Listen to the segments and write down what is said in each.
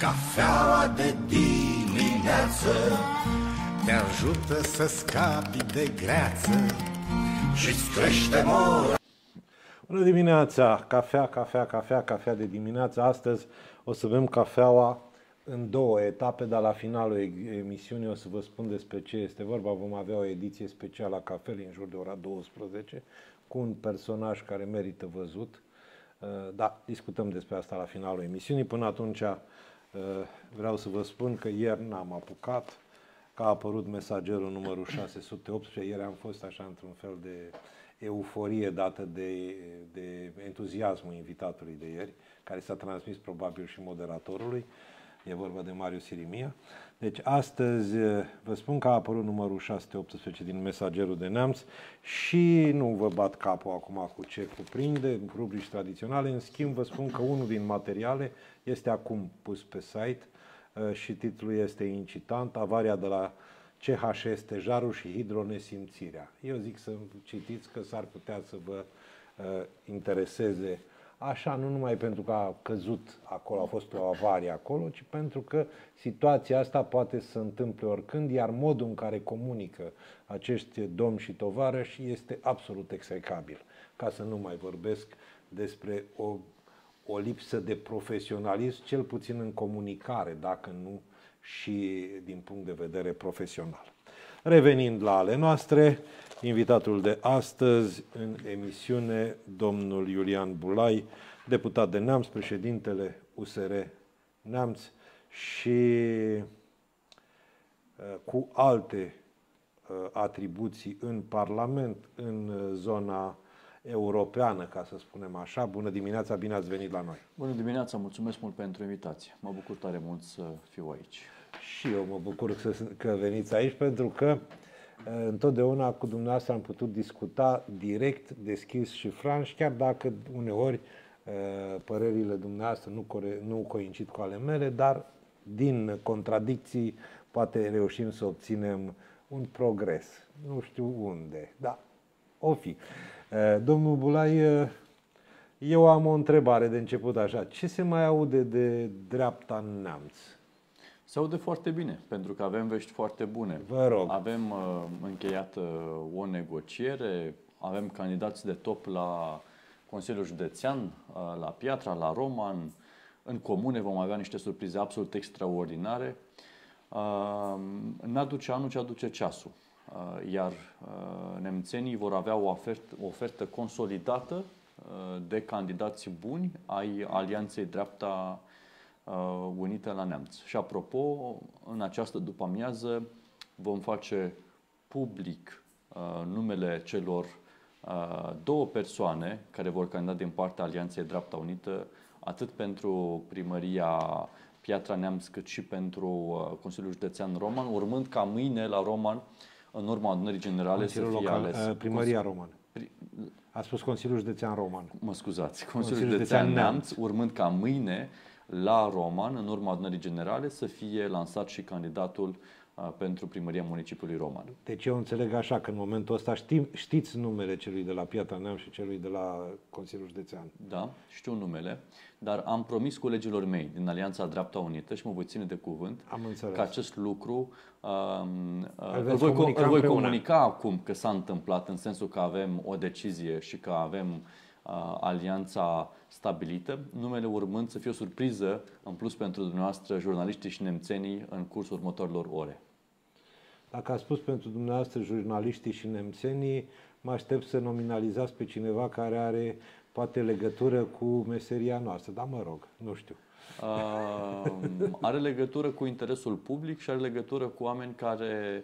Cafeaua de dimineață te ajută să scapi de greață și-ți crește mora. Bună dimineața! Cafea de dimineață. Astăzi o să bem cafeaua în două etape, dar la finalul emisiunii o să vă spun despre ce este vorba. Vom avea o ediție specială a cafelei în jur de ora 12 cu un personaj care merită văzut. Da, discutăm despre asta la finalul emisiunii. Până atunci vreau să vă spun că ieri n-am apucat, că a apărut Mesagerul numărul 618. Ieri am fost așa într-un fel de euforie dată de entuziasmul invitatului de ieri, care s-a transmis probabil și moderatorului. E vorba de Marius Irimia. Deci astăzi vă spun că a apărut numărul 618 din Mesagerul de Neamț și nu vă bat capul acum cu ce cuprinde, rubrici tradiționale. În schimb, vă spun că unul din materiale este acum pus pe site și titlul este incitant: Avaria de la CHS Stejarul și hidronesimțirea. Eu zic să citiți, că s-ar putea să vă intereseze. Așa, nu numai pentru că a căzut acolo, a fost o avarie acolo, ci pentru că situația asta poate să se întâmple oricând, iar modul în care comunică acești domni și tovarăși este absolut execrabil. Ca să nu mai vorbesc despre o lipsă de profesionalism, cel puțin în comunicare, dacă nu și din punct de vedere profesional. Revenind la ale noastre, invitatul de astăzi în emisiune, domnul Iulian Bulai, deputat de Neamț, președintele USR Neamț și cu alte atribuții în Parlament, în zona europeană, ca să spunem așa. Bună dimineața, bine ați venit la noi! Bună dimineața, mulțumesc mult pentru invitație. Mă bucur tare mult să fiu aici. Și eu mă bucur că veniți aici, pentru că întotdeauna cu dumneavoastră am putut discuta direct, deschis și franc, chiar dacă uneori părerile dumneavoastră nu coincid cu ale mele, dar din contradicții poate reușim să obținem un progres. Nu știu unde, dar o fi. Domnul Bulai, eu am o întrebare de început așa. Ce se mai aude de dreapta în Neamț? Se aude foarte bine, pentru că avem vești foarte bune. Vă rog. Avem încheiată o negociere, avem candidați de top la Consiliul Județean, la Piatra, la Roman. În comune vom avea niște surprize absolut extraordinare. N-aduce anul ce aduce ceasul. Iar nemțenii vor avea o ofertă consolidată de candidați buni ai Alianței Dreapta Unită la Neamț. Și apropo, în această după-amiază vom face public numele celor două persoane care vor candida din partea Alianței Dreapta Unită, atât pentru primăria Piatra Neamț, cât și pentru Consiliul Județean Roman, urmând ca mâine la Roman, în urma adunării generale, să fie ales. Primăria Roman. A spus Consiliul Județean Roman. Mă scuzați. Consiliul Județean Neamț, urmând ca mâine la Roman, în urma adunării generale, să fie lansat și candidatul pentru primăria municipiului Roman. Deci eu înțeleg așa că în momentul ăsta știți numele celui de la Piatra Neamț și celui de la Consiliul Județean. Da, știu numele, dar am promis colegilor mei din Alianța Dreapta Unită și mă voi ține de cuvânt că acest lucru îl voi comunica acum că s-a întâmplat, în sensul că avem o decizie și că avem alianța stabilită, numele urmând să fie o surpriză în plus pentru dumneavoastră, jurnaliștii și nemțenii, în cursul următorilor ore. Dacă a spus pentru dumneavoastră, jurnaliștii și nemțenii, mă aștept să nominalizați pe cineva care are poate legătură cu meseria noastră, dar mă rog, nu știu. Are legătură cu interesul public și are legătură cu oameni care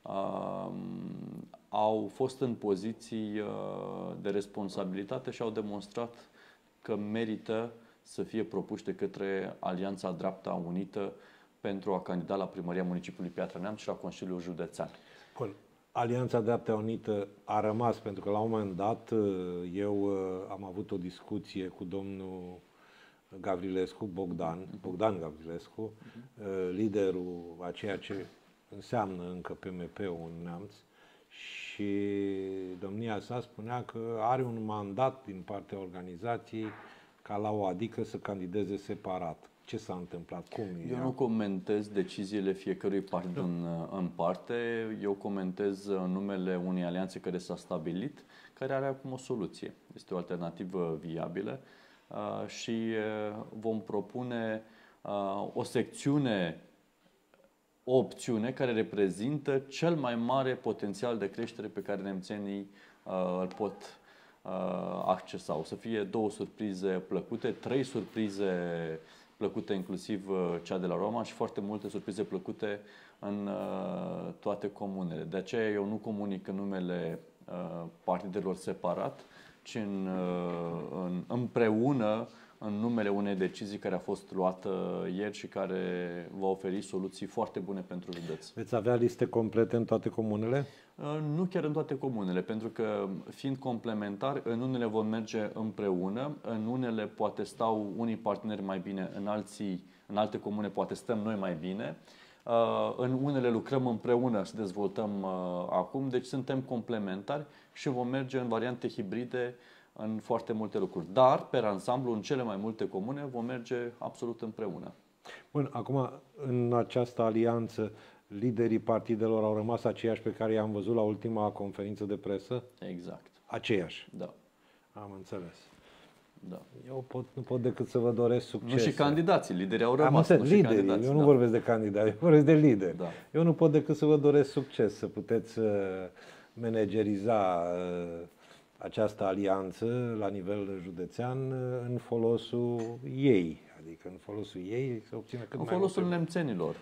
au fost în poziții de responsabilitate și au demonstrat că merită să fie propuși de către Alianța Dreapta Unită pentru a candida la primăria municipiului Piatra Neamț și la Consiliul Județean. Bun. Alianța Dreapta Unită a rămas, pentru că la un moment dat eu am avut o discuție cu domnul Gavrilescu, Bogdan Gavrilescu, liderul a ceea ce înseamnă încă PMP-ul în Neamț, și domnia sa spunea că are un mandat din partea organizației ca la o adică să candideze separat. Ce s-a întâmplat? Cum? Eu nu comentez deciziile fiecărui partid în parte. Eu comentez numele unei alianțe care s-a stabilit, care are acum o soluție. Este o alternativă viabilă și vom propune o secțiune, o opțiune care reprezintă cel mai mare potențial de creștere pe care nemțenii îl pot accesa. O să fie 2 surprize plăcute, 3 surprize plăcute, inclusiv cea de la Roma, și foarte multe surprize plăcute în toate comunele. De aceea eu nu comunic în numele partidelor separat, ci împreună în numele unei decizii care a fost luată ieri și care va oferi soluții foarte bune pentru județ. Veți avea liste complete în toate comunele? Nu chiar în toate comunele, pentru că fiind complementar, în unele vom merge împreună, în unele poate stau unii parteneri mai bine, în alte comune poate stăm noi mai bine. În unele lucrăm împreună să dezvoltăm acum, deci suntem complementari și vom merge în variante hibride în foarte multe lucruri. Dar, pe ansamblu, în cele mai multe comune vom merge absolut împreună. Bun, acum, în această alianță, liderii partidelor au rămas aceiași pe care i-am văzut la ultima conferință de presă? Exact. Aceiași? Da. Am înțeles. Da. Eu nu pot decât să vă doresc succes. Nu și candidații, liderii au rămas. Am înțeles, liderii. Eu nu vorbesc de candidați, eu vorbesc de lideri. Da. Eu nu pot decât să vă doresc succes, să puteți manageriza această alianță la nivel județean în folosul ei, adică în folosul ei să obțină cât mai în folosul nemțenilor.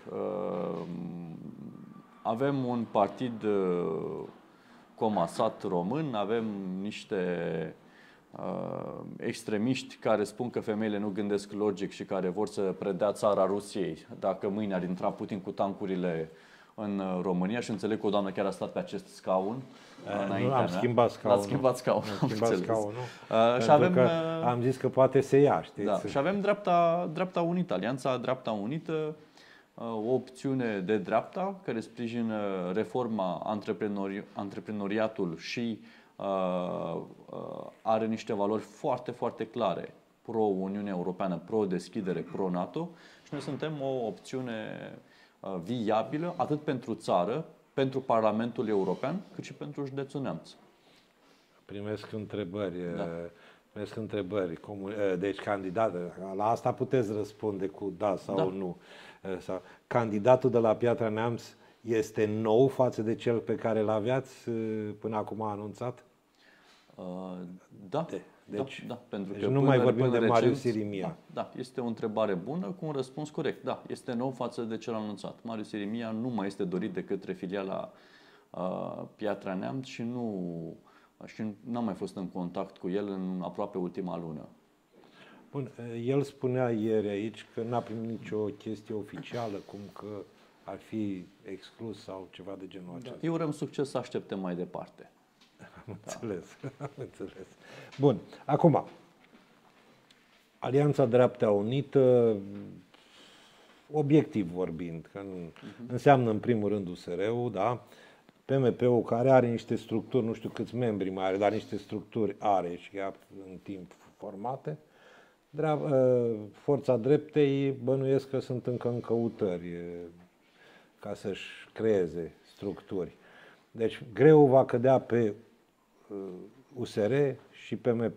Avem un partid comasat român, avem niște extremiști care spun că femeile nu gândesc logic și care vor să predea țara Rusiei dacă mâine ar intra Putin cu tancurile în România, și înțeleg că o doamnă chiar a stat pe acest scaun. Am schimbat scaunul. L-ați schimbat scaunul. Am schimbat scaunul. Și avem, că am zis că poate se ia, știți? Da, și avem dreapta unită, Alianța Dreapta Unită, o opțiune de dreapta care sprijină reforma, antreprenoriatul și are niște valori foarte, foarte clare. Pro-Uniune Europeană, pro-deschidere, pro-NATO, și noi suntem o opțiune viabilă atât pentru țară, pentru Parlamentul European, cât și pentru județul Neamț. Primesc întrebări. Da. Primesc întrebări. Deci, candidată, la asta puteți răspunde cu da sau nu. Sau, candidatul de la Piatra Neamț este nou față de cel pe care l-aveați până acum anunțat? Da. Deci, pentru deci că nu mai vorbim de Marius Irimia. Da, este o întrebare bună cu un răspuns corect. Da, este nou față de cel anunțat. Marius Irimia nu mai este dorit de către filiala Piatra Neamț și n-am mai fost în contact cu el în aproape ultima lună. Bun, el spunea ieri aici că n-a primit nicio chestie oficială, cum că ar fi exclus sau ceva de genul acesta. Eu urăm succes, să așteptăm mai departe. Am înțeles, am înțeles. Bun, acum, Alianța Dreapta Unită, obiectiv vorbind, că înseamnă în primul rând USR-ul, da? PMP-ul care are niște structuri, nu știu câți membri mai are, dar niște structuri are și ea în timp formate. Forța Dreptei bănuiesc că sunt încă în căutări ca să-și creeze structuri. Deci greul va cădea pe USR și PMP.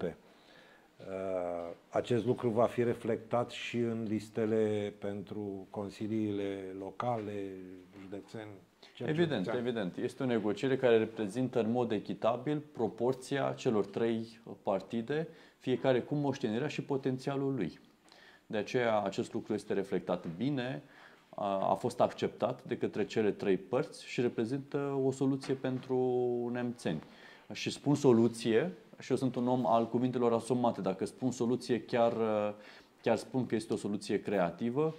Acest lucru va fi reflectat și în listele pentru consiliile locale, județene. Evident. Este o negociere care reprezintă în mod echitabil proporția celor 3 partide, fiecare cu moștenirea și potențialul lui. De aceea acest lucru este reflectat bine, a fost acceptat de către cele 3 părți și reprezintă o soluție pentru nemțeni. Și spun soluție, și eu sunt un om al cuvintelor asumate. Dacă spun soluție, chiar spun că este o soluție creativă,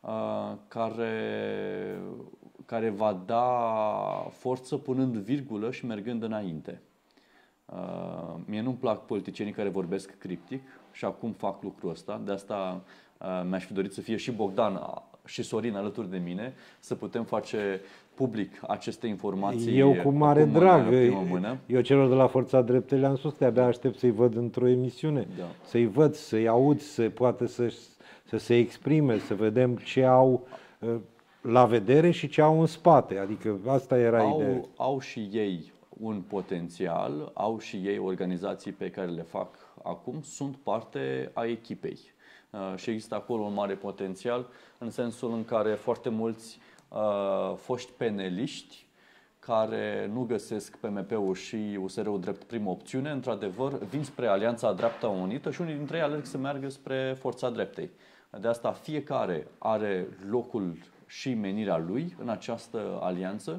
care va da forță punând virgulă și mergând înainte. Mie nu-mi plac politicienii care vorbesc criptic și acum fac lucrul ăsta. De asta mi-aș fi dorit să fie și Bogdan și Sorin alături de mine, să putem face public aceste informații. Eu cu mare drag. Eu celor de la Forța Dreptei le-am spus, de-abia aștept să-i văd într-o emisiune. Da. Să-i văd, să-i aud, să poată să se exprime, să vedem ce au la vedere și ce au în spate. Adică asta era ideea. Au și ei un potențial, au și ei organizații pe care le fac acum, sunt parte a echipei. Și există acolo un mare potențial în sensul în care foarte mulți foști peneliști care nu găsesc PMP-ul și USR-ul drept primă opțiune, într-adevăr, vin spre Alianța Dreapta Unită și unii dintre ei alerg să meargă spre Forța Dreptei. De asta fiecare are locul și menirea lui în această alianță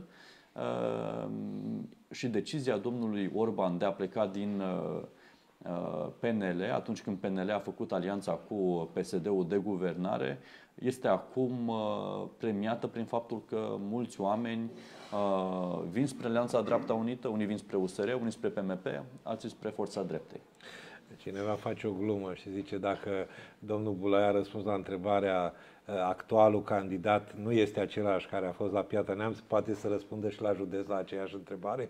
și decizia domnului Orban de a pleca din PNL, atunci când PNL a făcut alianța cu PSD-ul de guvernare, este acum premiată prin faptul că mulți oameni vin spre Alianța Dreapta Unită, unii vin spre USR, unii spre PMP, alții spre Forța Dreptei. Cineva face o glumă și zice dacă domnul Bulaia a răspuns la întrebarea actualul candidat nu este același care a fost la Piatra Neamț, poate să răspundă și la județ la aceeași întrebare?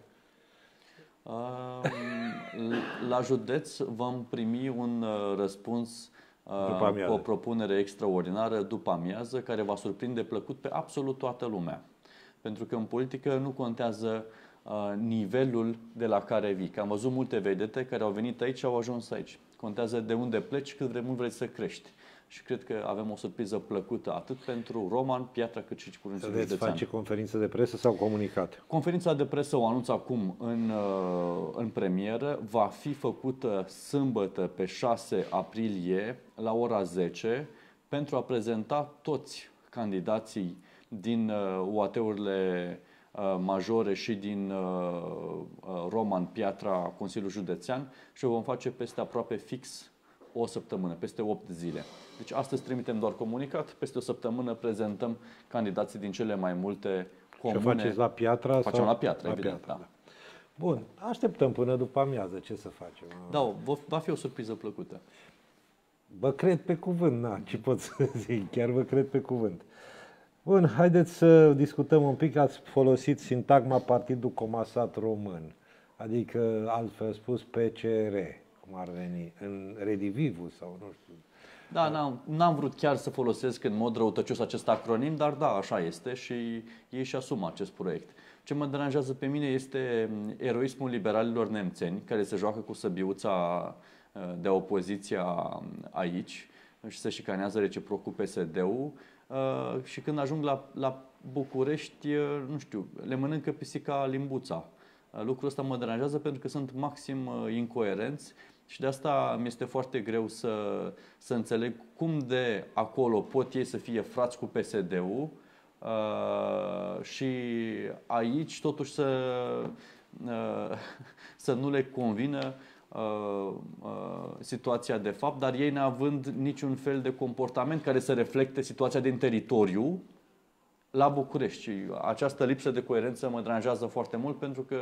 La județ vom primi un răspuns cu o propunere extraordinară după amiază, care va surprinde plăcut pe absolut toată lumea. Pentru că în politică nu contează nivelul de la care vii. Că am văzut multe vedete care au venit aici și au ajuns aici. Contează de unde pleci, cât de mult vrei să crești. Și cred că avem o surpriză plăcută atât pentru Roman, Piatra, cât și Consiliul Județean. Veți face conferință de presă sau comunicat? Conferința de presă o anunț acum în premieră. Va fi făcută sâmbătă pe 6 aprilie la ora 10 pentru a prezenta toți candidații din UAT-urile majore și din Roman, Piatra, Consiliul Județean și o vom face peste aproape fix o săptămână, peste 8 zile. Deci astăzi trimitem doar comunicat, peste o săptămână prezentăm candidații din cele mai multe comune. Și o faceți la Piatra? Facem la Piatra, evident, da. Bun, așteptăm până după amiază, ce să facem? Da, va fi o surpriză plăcută. Vă cred pe cuvânt, ce pot să zic, chiar vă cred pe cuvânt. Bun, haideți să discutăm un pic. Ați folosit sintagma Partidul Comasat Român, adică, altfel spus, PCR, cum ar veni, în redivivul sau nu știu. Da, n-am vrut chiar să folosesc în mod răutăcios acest acronim, dar da, așa este și ei și asumă acest proiect. Ce mă deranjează pe mine este eroismul liberalilor nemțeni, care se joacă cu săbiuța de opoziția aici și se șicanează reciproc cu PSD-ul. Și când ajung la București, nu știu, le mănâncă pisica limbuța. Lucrul ăsta mă deranjează pentru că sunt maxim incoerenți și de asta mi este foarte greu să înțeleg cum de acolo pot ei să fie frați cu PSD-ul și aici totuși să nu le convină situația de fapt, dar ei neavând niciun fel de comportament care să reflecte situația din teritoriu la București. Și această lipsă de coerență mă deranjează foarte mult pentru că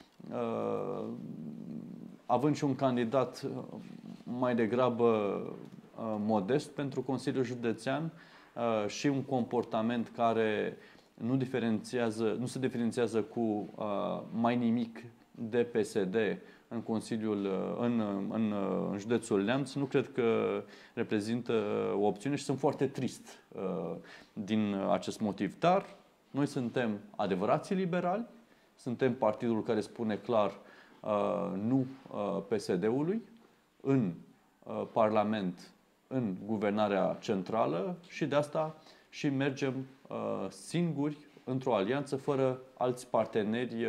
având și un candidat mai degrabă modest pentru Consiliul Județean și un comportament care nu se diferențiază cu mai nimic de PSD în Consiliul, în județul Neamț, nu cred că reprezintă o opțiune și sunt foarte trist din acest motiv. Dar noi suntem adevărații liberali, suntem partidul care spune clar nu PSD-ului în Parlament, în guvernarea centrală și de asta și mergem singuri într-o alianță fără alți parteneri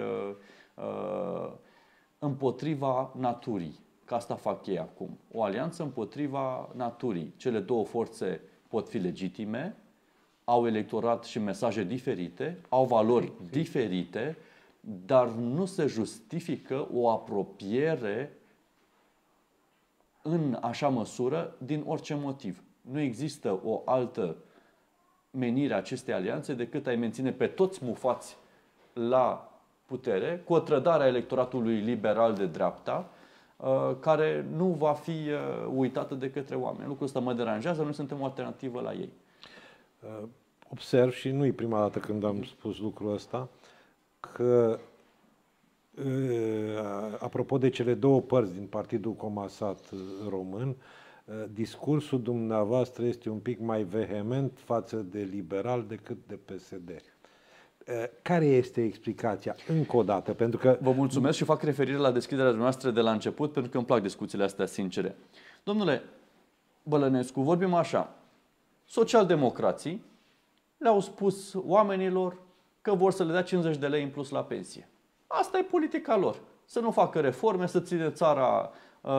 împotriva naturii. Că asta fac ei acum. O alianță împotriva naturii. Cele două forțe pot fi legitime, au electorat și mesaje diferite, au valori diferite, dar nu se justifică o apropiere în așa măsură din orice motiv. Nu există o altă menire a acestei alianțe decât a-i menține pe toți mufați la putere, cu o trădare a electoratului liberal de dreapta, care nu va fi uitată de către oameni. Lucrul ăsta mă deranjează, noi suntem o alternativă la ei. Observ, și nu e prima dată când am spus lucrul ăsta, că apropo de cele două părți din Partidul Comasat Român, discursul dumneavoastră este un pic mai vehement față de liberal decât de PSD. Care este explicația? Încă o dată, pentru că... Vă mulțumesc și fac referire la deschiderea noastră de la început, pentru că îmi plac discuțiile astea sincere. Domnule Bălănescu, vorbim așa. Socialdemocrații le-au spus oamenilor că vor să le dea 50 de lei în plus la pensie. Asta e politica lor. Să nu facă reforme, să ține țara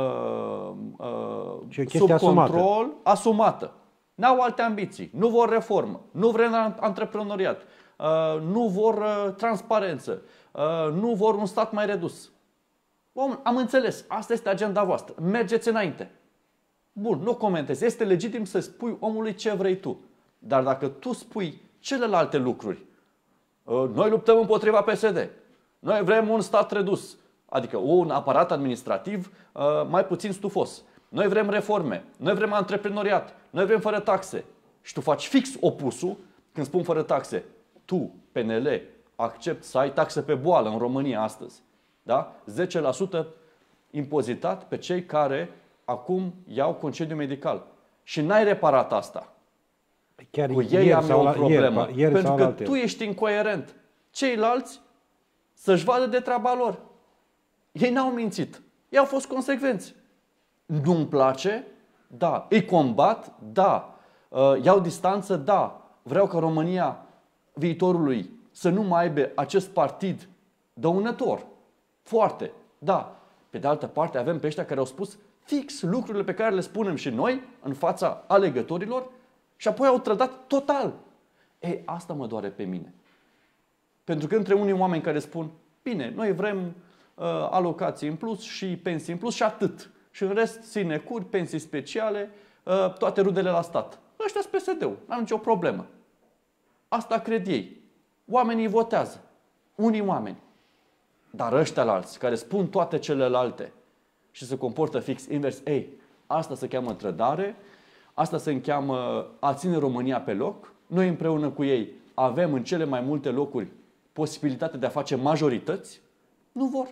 sub control, asumată. N-au alte ambiții. Nu vor reformă. Nu vor antreprenoriat. Nu vor transparență. Nu vor un stat mai redus. Am înțeles. Asta este agenda voastră. Mergeți înainte. Bun, nu comentez. Este legitim să spui omului ce vrei tu. Dar dacă tu spui celelalte lucruri, noi luptăm împotriva PSD. Noi vrem un stat redus. Adică un aparat administrativ mai puțin stufos. Noi vrem reforme. Noi vrem antreprenoriat. Noi vrem fără taxe. Și tu faci fix opusul când spun fără taxe. Tu, PNL, accept să ai taxe pe boală în România astăzi. Da? 10% impozitat pe cei care acum iau concediu medical. Și n-ai reparat asta. Chiar cu ei am eu o problemă. Ieri pentru că tu ești incoerent. Ceilalți să-și vadă de treaba lor. Ei n-au mințit. Ei au fost consecvenți. Nu-mi place? Da. Îi combat? Da. Iau distanță? Da. Vreau ca România viitorului să nu mai aibă acest partid dăunător. Foarte. Da. Pe de altă parte avem pe ăștia care au spus fix lucrurile pe care le spunem și noi în fața alegătorilor și apoi au trădat total. Ei, asta mă doare pe mine. Pentru că între unii oameni care spun bine, noi vrem alocații în plus și pensii în plus și atât. Și în rest, sinecuri, pensii speciale, toate rudele la stat. Ăștia sunt PSD-ul, n-am nicio problemă. Asta cred ei. Oamenii votează. Unii oameni. Dar ăștia alți, care spun toate celelalte și se comportă fix invers, ei, asta se cheamă trădare, asta se încheamă a ține România pe loc. Noi împreună cu ei avem în cele mai multe locuri posibilitatea de a face majorități. Nu vor.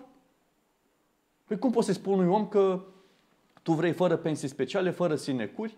Păi cum poți să-i spui unui om că tu vrei fără pensii speciale, fără sinecuri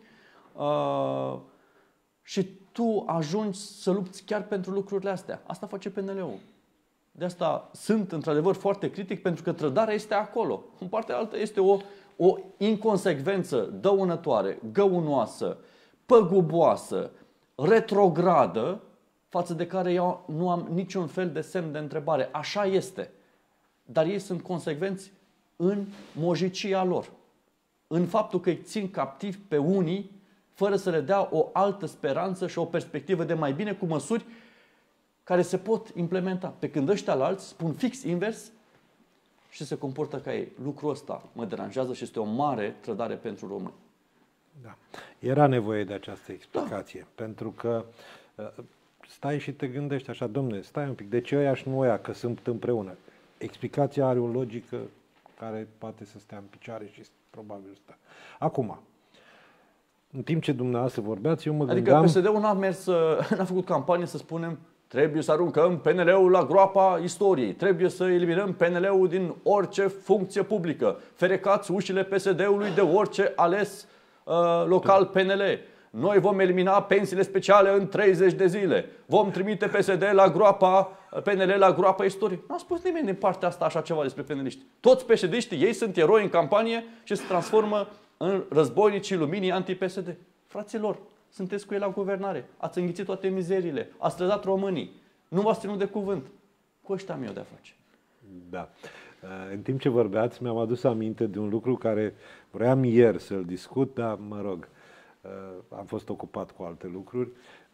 și tu ajungi să lupți chiar pentru lucrurile astea? Asta face PNL-ul. De asta sunt într-adevăr foarte critic, pentru că trădarea este acolo. În partea altă este o inconsecvență dăunătoare, găunoasă, păguboasă, retrogradă, față de care eu nu am niciun fel de semn de întrebare. Așa este. Dar ei sunt consecvenți în mojicia lor. În faptul că îi țin captivi pe unii fără să le dea o altă speranță și o perspectivă de mai bine cu măsuri care se pot implementa. Pe când ăștia alți spun fix invers și se comportă ca ei. Lucrul ăsta mă deranjează și este o mare trădare pentru români. Da. Era nevoie de această explicație. Da. Pentru că stai și te gândești așa, domne, stai un pic, de ce ăia și nu ăia, că sunt împreună? Explicația are o logică care poate să stea în picioare și probabil stă. Acum, în timp ce dumneavoastră vorbeați, eu mă gândeam... Adică PSD-ul n-a făcut campanie să spunem trebuie să aruncăm PNL-ul la groapa istoriei, trebuie să eliminăm PNL-ul din orice funcție publică, ferecați ușile PSD-ului de orice ales local PNL. Noi vom elimina pensiile speciale în 30 de zile. Vom trimite PSD la groapa, PNL la groapa istoriei. Nu a spus nimeni din partea asta așa ceva despre peneliști. Toți PSD-știi, ei sunt eroi în campanie și se transformă în războinicii luminii anti-PSD. Fraților, sunteți cu ei la guvernare. Ați înghițit toate mizeriile. Ați trădat românii. Nu v-ați ținut de cuvânt. Cu ăștia am eu de-a face. Da. În timp ce vorbeați, mi-am adus aminte de un lucru care vreau ieri să-l discut, dar mă rog, am fost ocupat cu alte lucruri.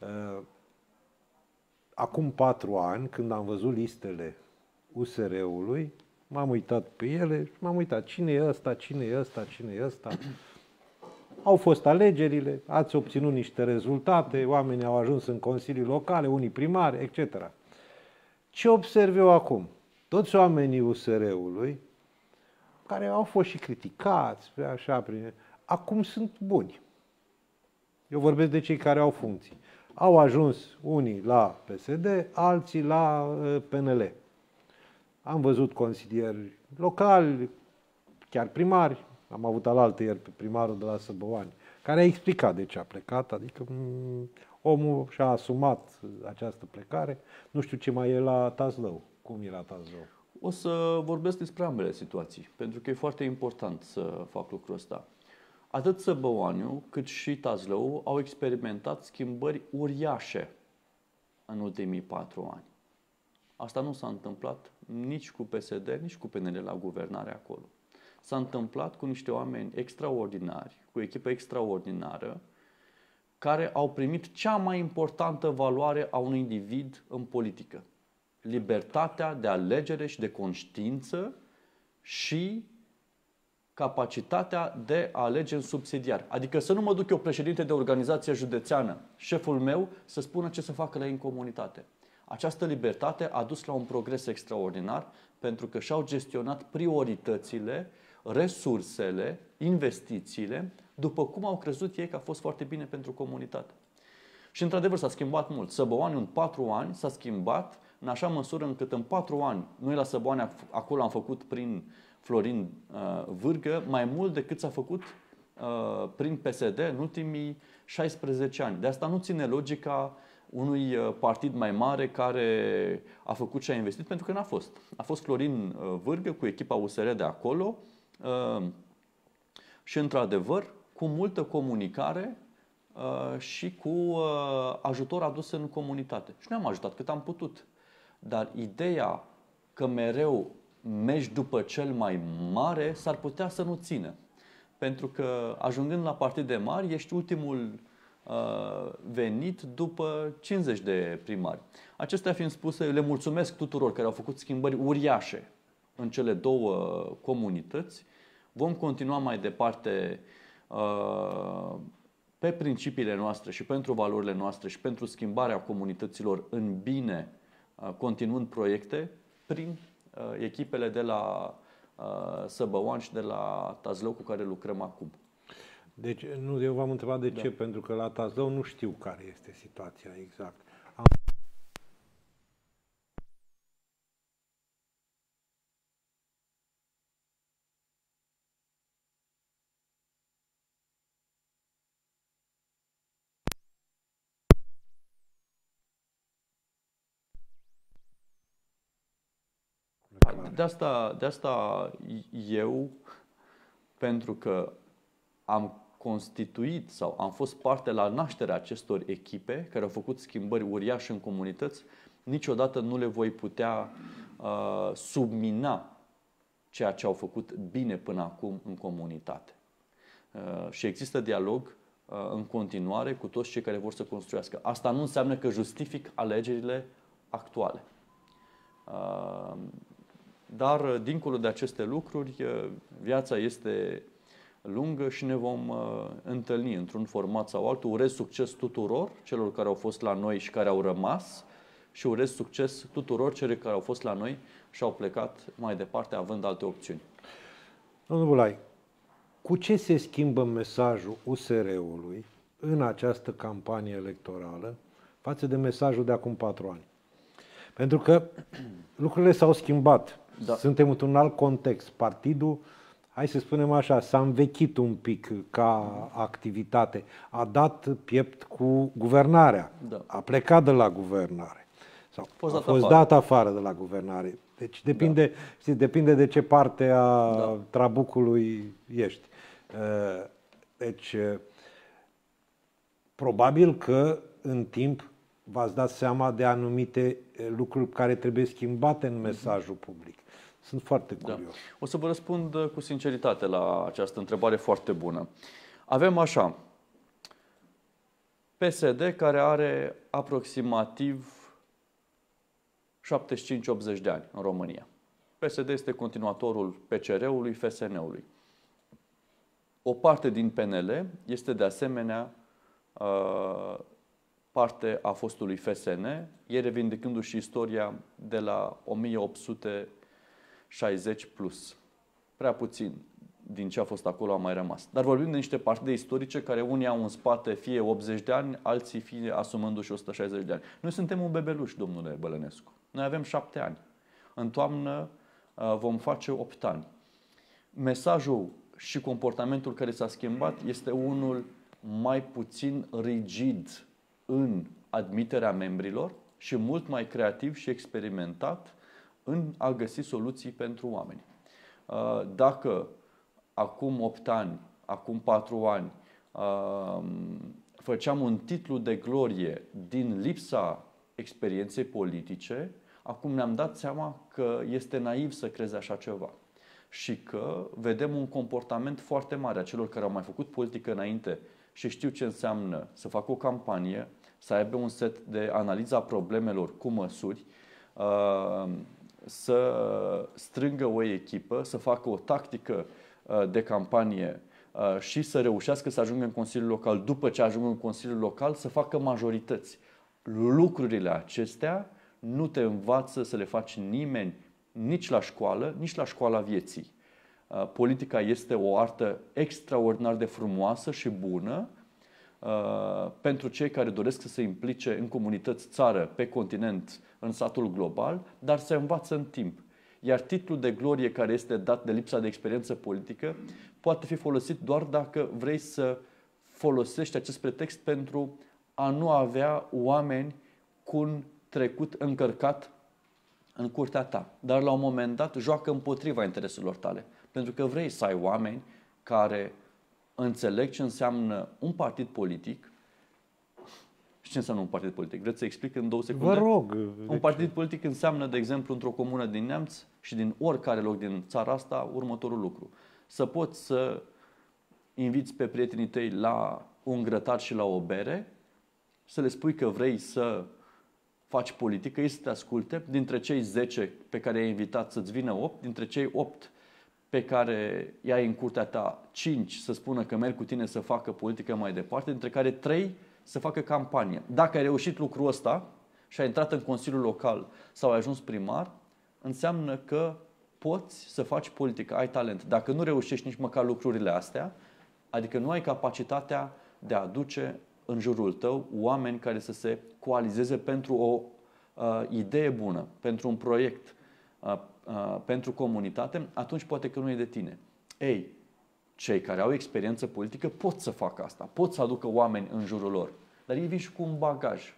Acum 4 ani, când am văzut listele USR-ului, m-am uitat pe ele și m-am uitat cine e ăsta, cine e ăsta, cine e ăsta. Au fost alegerile, ați obținut niște rezultate, oamenii au ajuns în consilii locale, unii primari, etc. Ce observ eu acum? Toți oamenii USR-ului, care au fost și criticați, așa, acum sunt buni. Eu vorbesc de cei care au funcții. Au ajuns unii la PSD, alții la PNL. Am văzut consilieri locali, chiar primari, Am avut alaltă ieri pe primarul de la Săbăoani, care a explicat de ce a plecat, adică omul și-a asumat această plecare. Nu știu ce mai e la Tazlău. Cum e la Tazlău? O să vorbesc despre ambele situații, pentru că e foarte important să fac lucrul ăsta. Atât Săbăoaniu cât și Tazlău au experimentat schimbări uriașe în ultimii 4 ani. Asta nu s-a întâmplat nici cu PSD, nici cu PNL la guvernare acolo. S-a întâmplat cu niște oameni extraordinari, cu o echipă extraordinară, care au primit cea mai importantă valoare a unui individ în politică. Libertatea de alegere și de conștiință și capacitatea de a alege în subsidiar. Adică să nu mă duc eu președinte de organizație județeană, șeful meu, să spună ce să facă la ei în comunitate. Această libertate a dus la un progres extraordinar pentru că și-au gestionat prioritățile, resursele, investițiile, după cum au crezut ei că a fost foarte bine pentru comunitate. Și într-adevăr s-a schimbat mult. Săbăoani în 4 ani s-a schimbat în așa măsură încât în 4 ani, noi la Săbăoani acolo am făcut prin Florin Vârgă mai mult decât s-a făcut prin PSD în ultimii 16 ani. De asta nu ține logica unui partid mai mare care a făcut și a investit, pentru că n-a fost. A fost Florin Vârgă cu echipa USR de acolo și într-adevăr cu multă comunicare și cu ajutor adus în comunitate. Și ne-am ajutat cât am putut. Dar ideea că mereu mergi după cel mai mare s-ar putea să nu țină. Pentru că ajungând la partide mari, ești ultimul venit după 50 de primari. Acestea fiind spuse, le mulțumesc tuturor care au făcut schimbări uriașe în cele 2 comunități. Vom continua mai departe pe principiile noastre și pentru valorile noastre și pentru schimbarea comunităților în bine, continuând proiecte prin echipele de la Săbăoani și de la Tazlău cu care lucrăm acum. Deci, nu, eu v-am întrebat de ce, pentru că la Tazlău nu știu care este situația exact. De asta eu, pentru că am constituit sau am fost parte la nașterea acestor echipe care au făcut schimbări uriașe în comunități, niciodată nu le voi putea submina ceea ce au făcut bine până acum în comunitate. Și există dialog în continuare cu toți cei care vor să construiască. Asta nu înseamnă că justific alegerile actuale. Dar, dincolo de aceste lucruri, viața este lungă și ne vom întâlni într-un format sau altul. Urez succes tuturor celor care au fost la noi și care au rămas și urez succes tuturor celor care au fost la noi și au plecat mai departe având alte opțiuni. Domnul Bulai, cu ce se schimbă mesajul USR-ului în această campanie electorală față de mesajul de acum 4 ani? Pentru că lucrurile s-au schimbat. Da. Suntem într-un alt context. Partidul, hai să spunem așa, s-a învechit un pic ca activitate. A dat piept cu guvernarea. Da. A plecat de la guvernare. Sau a fost dat afară de la guvernare. Deci depinde, știți, depinde de ce parte a trabucului ești. Deci, probabil că în timp v-ați dat seama de anumite lucruri care trebuie schimbate în mesajul public. Sunt foarte curios. Da. O să vă răspund cu sinceritate la această întrebare foarte bună. Avem așa, PSD care are aproximativ 75-80 de ani în România. PSD este continuatorul PCR-ului, FSN-ului. O parte din PNL este de asemenea parte a fostului FSN, ei revindicându-și istoria de la 1860 plus. Prea puțin din ce a fost acolo a mai rămas. Dar vorbim de niște partide istorice care unii au în spate fie 80 de ani, alții fie asumându-și 160 de ani. Noi suntem un bebeluș, domnule Bălănescu. Noi avem 7 ani. În toamnă vom face 8 ani. Mesajul și comportamentul care s-a schimbat este unul mai puțin rigid în admiterea membrilor și mult mai creativ și experimentat în a găsi soluții pentru oameni. Dacă acum 8 ani, acum 4 ani, făceam un titlu de glorie din lipsa experienței politice, acum ne-am dat seama că este naiv să crezi așa ceva. Și că vedem un comportament foarte mare a celor care au mai făcut politică înainte și știu ce înseamnă să facă o campanie, să aibă un set de analiză a problemelor cu măsuri, să strângă o echipă, să facă o tactică de campanie și să reușească să ajungă în Consiliul Local. După ce ajung în Consiliul Local, să facă majorități. Lucrurile acestea nu te învață să le faci nimeni, nici la școală, nici la școala vieții. Politica este o artă extraordinar de frumoasă și bună pentru cei care doresc să se implice în comunități, țară, pe continent, în satul global, dar se învață în timp. Iar titlul de glorie care este dat de lipsa de experiență politică poate fi folosit doar dacă vrei să folosești acest pretext pentru a nu avea oameni cu un trecut încărcat în curtea ta. Dar la un moment dat joacă împotriva intereselor tale. Pentru că vrei să ai oameni care înțeleg ce înseamnă un partid politic. Și ce înseamnă un partid politic? Vreți să explic în 2 secunde? Vă rog. Un partid politic înseamnă, de exemplu, într-o comună din Neamț și din oricare loc din țara asta, următorul lucru. Să poți să inviți pe prietenii tăi la un grătar și la o bere, să le spui că vrei să faci politică, ei să te asculte, dintre cei 10 pe care i-ai invitat să-ți vină 8, dintre cei 8 pe care i-ai în curtea ta, 5 să spună că merg cu tine să facă politică mai departe, dintre care 3 să facă campanie. Dacă ai reușit lucrul ăsta și ai intrat în Consiliul Local sau ai ajuns primar, înseamnă că poți să faci politică, ai talent. Dacă nu reușești nici măcar lucrurile astea, adică nu ai capacitatea de a aduce în jurul tău oameni care să se coalizeze pentru o idee bună, pentru un proiect, pentru comunitate, atunci poate că nu e de tine. Ei, cei care au experiență politică pot să facă asta, pot să aducă oameni în jurul lor, dar ei vin și cu un bagaj.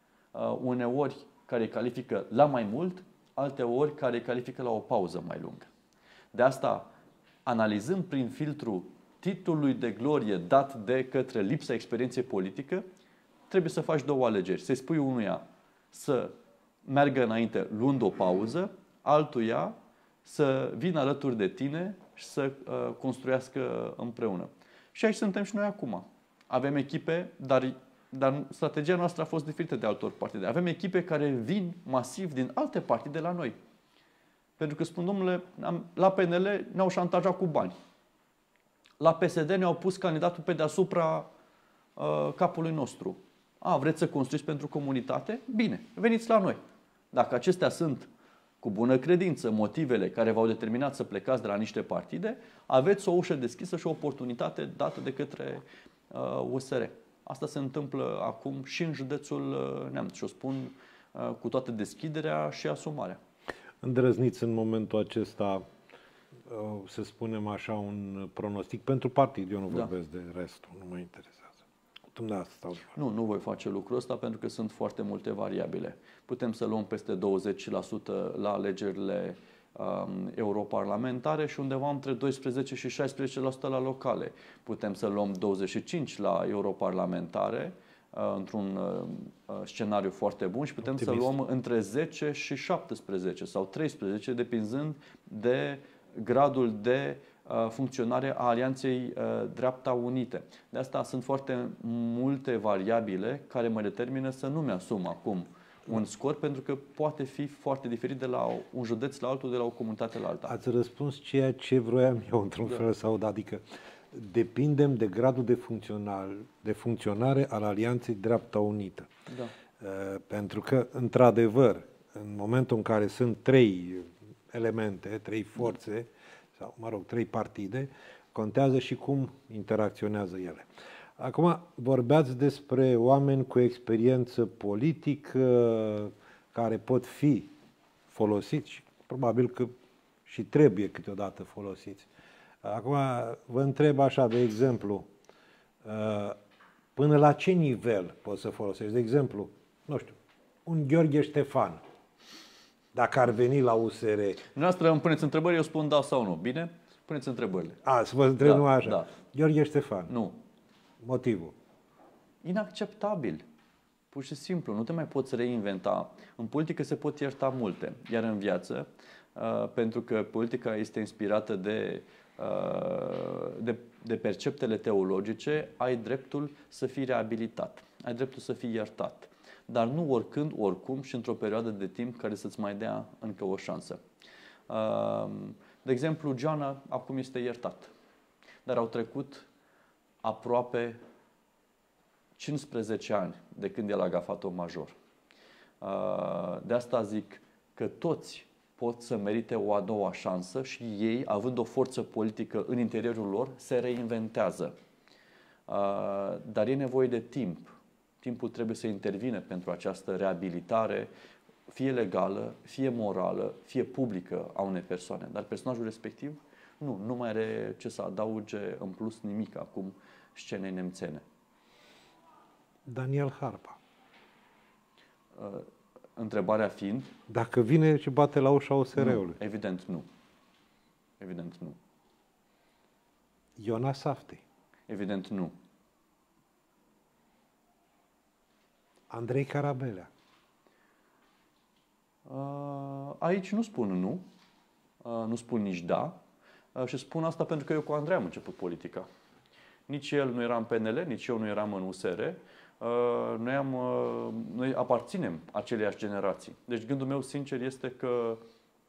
Uneori care îi califică la mai mult, alteori care îi califică la o pauză mai lungă. De asta, analizând prin filtru titlului de glorie dat de către lipsa experienței politică, trebuie să faci 2 alegeri. Să-i spui unuia să meargă înainte luând o pauză, altuia să vină alături de tine și să construiască împreună. Și aici suntem și noi acum. Avem echipe, dar strategia noastră a fost diferită de altor partide. Avem echipe care vin masiv din alte partide la noi. Pentru că spun, domnule, la PNL ne-au șantajat cu bani. La PSD ne-au pus candidatul pe deasupra capului nostru. Vreți să construiți pentru comunitate? Bine, veniți la noi. Dacă acestea sunt cu bună credință motivele care v-au determinat să plecați de la niște partide, aveți o ușă deschisă și o oportunitate dată de către USR. Asta se întâmplă acum și în județul Neamț și o spun cu toată deschiderea și asumarea. Îndrăzniți în momentul acesta, să spunem așa, un pronostic pentru partid. Eu nu vorbesc de restul, nu mă interesează. Nu voi face lucrul ăsta pentru că sunt foarte multe variabile. Putem să luăm peste 20% la alegerile europarlamentare și undeva între 12 și 16% la locale. Putem să luăm 25% la europarlamentare într-un scenariu foarte bun și putem să luăm între 10 și 17 sau 13, depinzând de gradul de funcționare a Alianței Dreapta Unite. De asta sunt foarte multe variabile care mă determină să nu mi-asum acum un scor, pentru că poate fi foarte diferit de la un județ la altul, de la o comunitate la alta. Ați răspuns ceea ce vroiam eu într-un fel să aud, adică depindem de gradul de funcționare al Alianței Dreapta Unită. Da. Pentru că, într-adevăr, în momentul în care sunt 3 elemente, 3 forțe, sau, 3 partide, contează și cum interacționează ele. Acum, vorbeați despre oameni cu experiență politică care pot fi folosiți și probabil că și trebuie câteodată folosiți. Acum vă întreb așa, de exemplu, până la ce nivel poți să folosești? De exemplu, nu știu, un Gheorghe Ștefan, dacă ar veni la USR. Dumneavoastră îmi puneți întrebări, eu spun da sau nu. Bine? Puneți întrebările. Să vă întreb numai așa. Da. Gheorghe Ștefan. Nu. Motivul? Inacceptabil. Pur și simplu. Nu te mai poți reinventa. În politică se pot ierta multe. Iar în viață, pentru că politica este inspirată de perceptele teologice, ai dreptul să fii reabilitat. Ai dreptul să fii iertat. Dar nu oricând, oricum și într-o perioadă de timp care să-ți mai dea încă o șansă. De exemplu, Geana acum este iertat. Dar au trecut aproape 15 ani de când el a gafat-o major. De asta zic că toți pot să merite o a doua șansă și ei, având o forță politică în interiorul lor, se reinventează. Dar e nevoie de timp. Timpul trebuie să intervine pentru această reabilitare, fie legală, fie morală, fie publică a unei persoane. Dar personajul respectiv nu mai are ce să adauge în plus nimic acum scenei nemțene. Daniel Harpa. Întrebarea fiind... Dacă vine și bate la ușa USR-ului. Evident nu. Evident nu. Iona Saftei. Evident nu. Andrei Carabelea. Aici nu spun nu. Nu spun nici da. Și spun asta pentru că eu cu Andrei am început politica. Nici el nu era în PNL, nici eu nu eram în USR. Noi aparținem aceleiași generații. Deci gândul meu sincer este că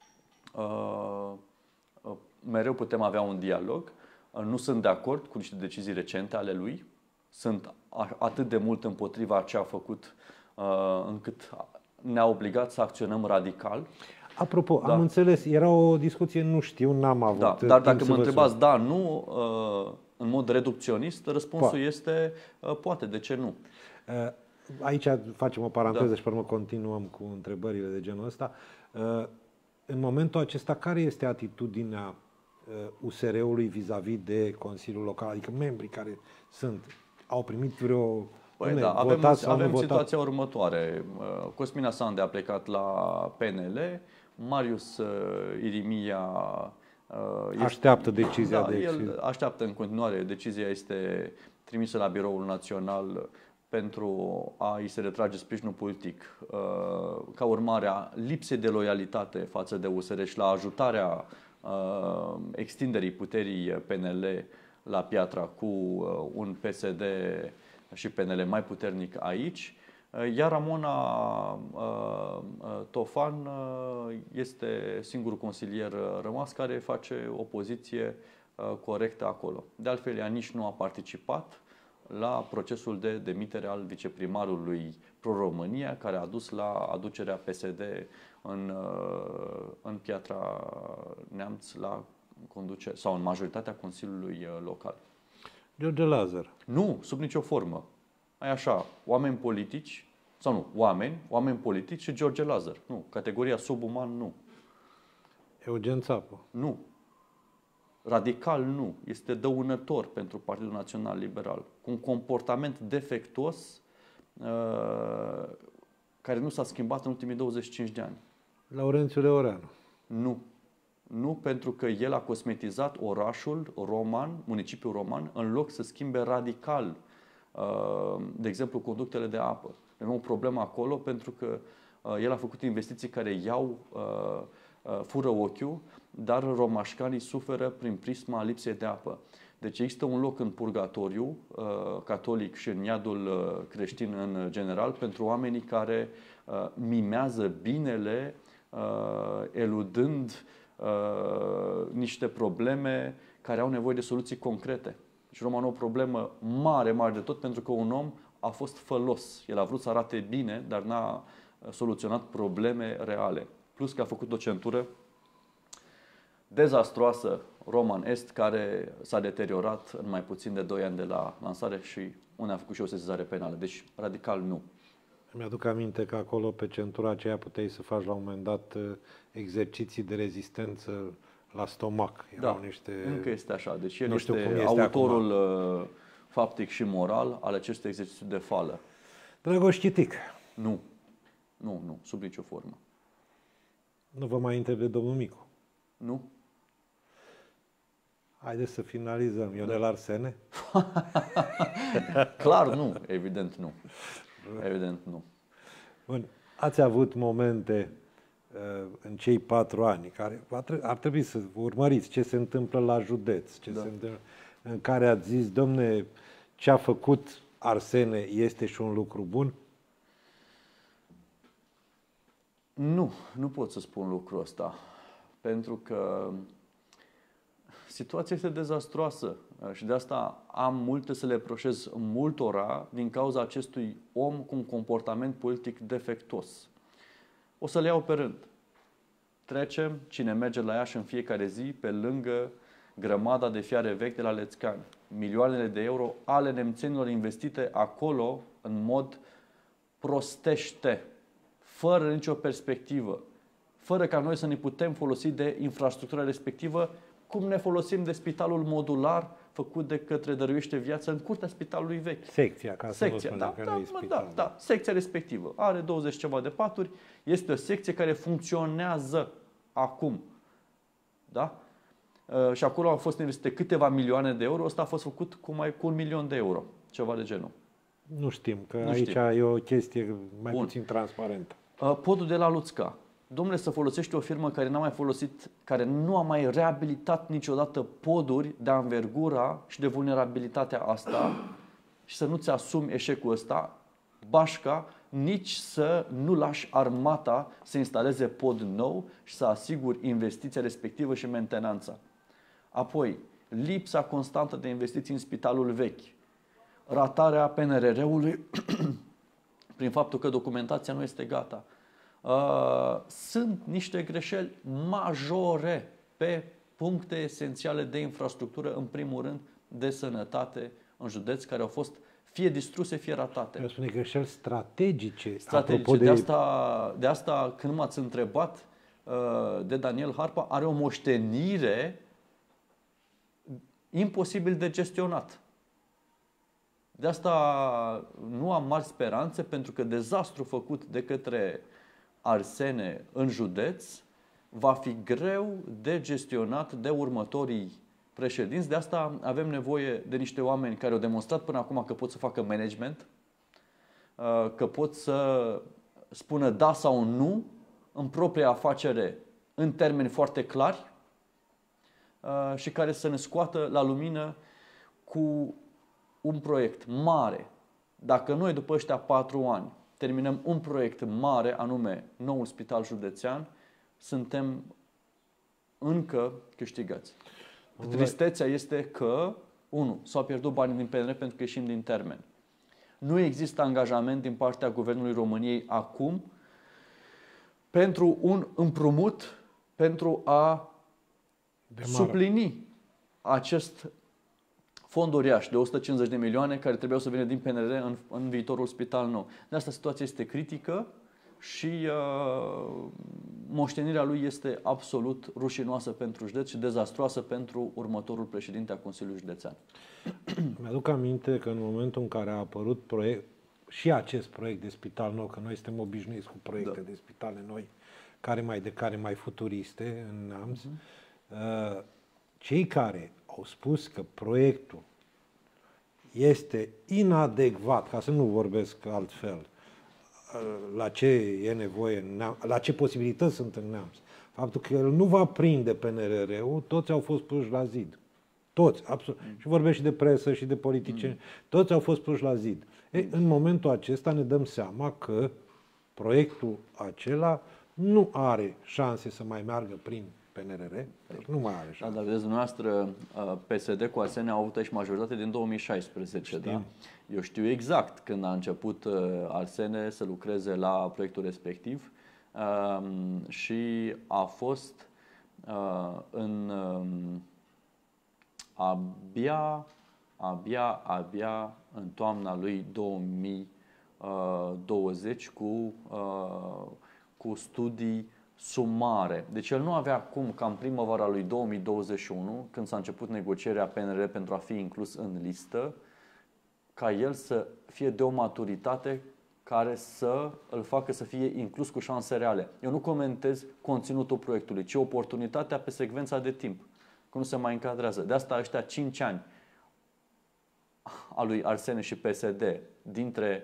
mereu putem avea un dialog. Nu sunt de acord cu niște decizii recente ale lui. Sunt atât de mult împotriva ce a făcut încât ne-a obligat să acționăm radical. Apropo, am înțeles, era o discuție, nu știu, n-am avut dar dacă mă întrebați da, nu, în mod reducționist, răspunsul este poate, de ce nu? Aici facem o paranteză și pe urmă continuăm cu întrebările de genul ăsta. În momentul acesta, care este atitudinea USR-ului vis-a-vis de Consiliul Local? Adică membrii care au primit vreo... Avem situația următoare. Cosmin Sande a plecat la PNL, Marius Irimia așteaptă decizia de exil. El așteaptă în continuare. Decizia este trimisă la Biroul Național pentru a îi se retrage sprijinul politic ca urmare a lipsei de loialitate față de USR și la ajutarea extinderii puterii PNL la Piatra cu un PSD și PNL mai puternic aici. Iar Ramona Tofan este singurul consilier rămas care face o poziție corectă acolo. De altfel, ea nici nu a participat la procesul de demitere al viceprimarului Pro-România, care a dus la aducerea PSD în Piatra Neamț la conducere sau în majoritatea Consiliului Local. George Lazar. Nu, sub nicio formă. Ai așa, oameni politici, sau nu, oameni politici și George Lazar. Nu, categoria subuman nu. Eugen Țapă. Nu. Radical nu. Este dăunător pentru Partidul Național Liberal. Cu un comportament defectuos care nu s-a schimbat în ultimii 25 de ani. Laurențiu Leoreanu. Nu. Nu, pentru că el a cosmetizat orașul roman, municipiul roman, în loc să schimbe radical, de exemplu, conductele de apă. Avem o problemă acolo pentru că el a făcut investiții care fură ochiul, dar romașcanii suferă prin prisma lipsei de apă. Deci există un loc în purgatoriu catolic și în iadul creștin în general pentru oamenii care mimează binele eludând niște probleme care au nevoie de soluții concrete. Și Roman o problemă mare de tot pentru că un om a fost fălos. El a vrut să arate bine, dar n-a soluționat probleme reale. Plus că a făcut o centură dezastroasă Roman Est, care s-a deteriorat în mai puțin de 2 ani de la lansare și unde a făcut și o sesizare penală. Deci, radical nu. Mi-aduc aminte că acolo, pe centura aceea, puteai să faci la un moment dat exerciții de rezistență la stomac. Erau niște... încă este așa. Deci el este autorul faptic și moral al acestui exercițiu de fală. Dragoș Chitic. Nu, sub nicio formă. Nu vă mai întreb de domnul Micu. Nu? Haideți să finalizăm. Ionel Arsene? Clar nu, evident nu. Evident nu. Bun. Ați avut momente în cei 4 ani care ar trebui să urmăriți ce se întâmplă la județ, se întâmplă, în care ați zis, domne, ce a făcut Arsene este și un lucru bun? Nu pot să spun lucrul ăsta. Pentru că situația este dezastruoasă și de asta am multe să le reproșez multora din cauza acestui om cu un comportament politic defectuos. O să le iau pe rând. Trecem, cine merge la Iași în fiecare zi, pe lângă grămada de fiare vechi de la Lețcani. Milioanele de euro ale nemțenilor investite acolo în mod prostește, fără nicio perspectivă, fără ca noi să ne putem folosi de infrastructura respectivă, cum ne folosim de spitalul modular făcut de către Dăruiește Viață în curtea spitalului vechi. Secția, ca să nu spunem că nu e spital. Da, secția respectivă. Are 20 ceva de paturi, este o secție care funcționează acum. Da? Și acolo au fost investite câteva milioane de euro, ăsta a fost făcut cu 1 milion de euro, ceva de genul. Nu știm, că aici e o chestie mai puțin transparentă. Podul de la Luțca. Dom'le, să folosești o firmă care n-a mai folosit, care nu a mai reabilitat niciodată poduri de anvergura și de vulnerabilitatea asta și să nu-ți asumi eșecul ăsta, bașca, nici să nu lași armata să instaleze pod nou și să asiguri investiția respectivă și mentenanța. Apoi, lipsa constantă de investiții în spitalul vechi, ratarea PNRR-ului prin faptul că documentația nu este gata. Sunt niște greșeli majore pe puncte esențiale de infrastructură, în primul rând de sănătate în județ, care au fost fie distruse, fie ratate. Eu spune greșeli strategice. De asta, când m-ați întrebat de Daniel Harpa, are o moștenire imposibil de gestionat. De asta nu am mari speranțe, pentru că dezastru făcut de către Arsene în județ va fi greu de gestionat de următorii președinți. De asta avem nevoie de niște oameni care au demonstrat până acum că pot să facă management, că pot să spună da sau nu în propria afacere în termeni foarte clari și care să ne scoată la lumină cu un proiect mare. Dacă noi după ăștia 4 ani terminăm un proiect mare, anume noul spital județean, suntem încă câștigați. Tristețea este că, 1. S-au pierdut banii din PNR pentru că ieșim din termen. Nu există angajament din partea Guvernului României acum pentru un împrumut pentru a suplini acest fond uriaș de 150 de milioane care trebuiau să vină din PNR în viitorul spital nou. De asta situația este critică și moștenirea lui este absolut rușinoasă pentru județ și dezastroasă pentru următorul președinte a Consiliului Județean. Mi-aduc aminte că în momentul în care a apărut și acest proiect de spital nou, că noi suntem obișnuiți cu proiecte de spitale noi, care mai futuriste în Neamț, cei care au spus că proiectul este inadecvat, ca să nu vorbesc altfel, la ce e nevoie, la ce posibilități sunt în Neamț. Faptul că el nu va prinde PNRR-ul, toți au fost puși la zid. Toți, absolut. Și vorbesc și de presă și de politicieni. Toți au fost puși la zid. În momentul acesta ne dăm seama că proiectul acela nu are șanse să mai meargă prin PNRR, deci nu mai are șanse. Dar vedeți, dumneavoastră, PSD cu Arsene au avut aici majoritate din 2016. Da? Eu știu exact când a început Arsene să lucreze la proiectul respectiv și a fost abia în toamna lui 2020 cu studii sumare. Deci el nu avea acum, ca în primăvara lui 2021, când s-a început negocierea PNL pentru a fi inclus în listă, ca el să fie de o maturitate care să îl facă să fie inclus cu șanse reale. Eu nu comentez conținutul proiectului, ci oportunitatea pe secvența de timp, că nu se mai încadrează. De asta ăștia 5 ani a lui Arsene și PSD, dintre